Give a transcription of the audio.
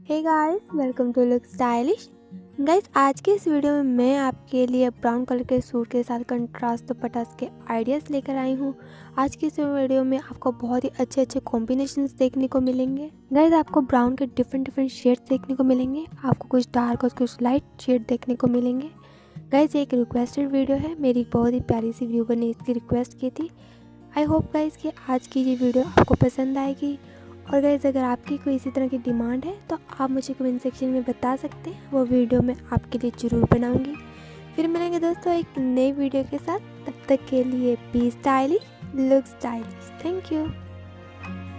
Hey guys, welcome to look stylish. Guys, आज के इस वीडियो में मैं आपके लिए ब्राउन कलर के सूट के साथ कंट्रास्ट दुपट्टा के आइडियाज़ लेकर आई हूँ। आज की इस वीडियो में आपको बहुत ही अच्छे अच्छे कॉम्बिनेशंस देखने को मिलेंगे। गाइस, आपको ब्राउन के डिफरेंट शेड्स देखने को मिलेंगे। आपको कुछ डार्क और कुछ लाइट शेड देखने को मिलेंगे। गाइस, एक रिक्वेस्टेड वीडियो है, मेरी बहुत ही प्यारी सी व्यूवर ने इसकी रिक्वेस्ट की थी। आई होप गाइस कि आज की ये वीडियो आपको पसंद आएगी। और गाइस, अगर आपकी कोई इसी तरह की डिमांड है तो आप मुझे कमेंट सेक्शन में बता सकते हैं, वो वीडियो मैं आपके लिए ज़रूर बनाऊंगी। फिर मिलेंगे दोस्तों एक नई वीडियो के साथ। तब तक के लिए be stylish, look stylish. Thank you.